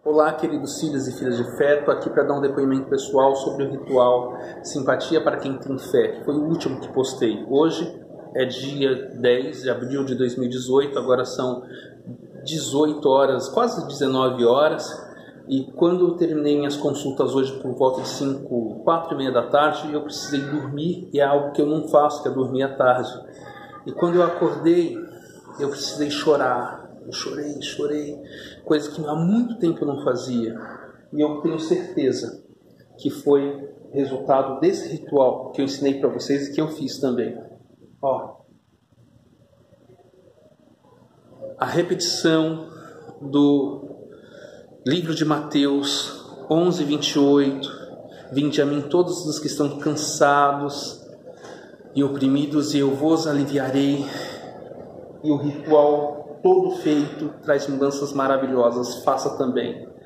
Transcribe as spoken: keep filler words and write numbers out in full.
Olá, queridos filhos e filhas de fé, estou aqui para dar um depoimento pessoal sobre o ritual Simpatia para Quem Tem Fé, que foi o último que postei. Hoje é dia dez de abril de dois mil e dezoito, agora são dezoito horas, quase dezenove horas, e quando eu terminei minhas consultas hoje por volta de cinco, quatro e meia da tarde, eu precisei dormir, e é algo que eu não faço, que é dormir à tarde. E quando eu acordei, eu precisei chorar. Eu chorei, chorei, coisa que há muito tempo eu não fazia. E eu tenho certeza que foi resultado desse ritual que eu ensinei para vocês e que eu fiz também. Ó, a repetição do livro de Mateus onze, vinte e oito. Vinde a mim todos os que estão cansados e oprimidos, e eu vos aliviarei. E o ritual todo feito traz mudanças maravilhosas. Faça também.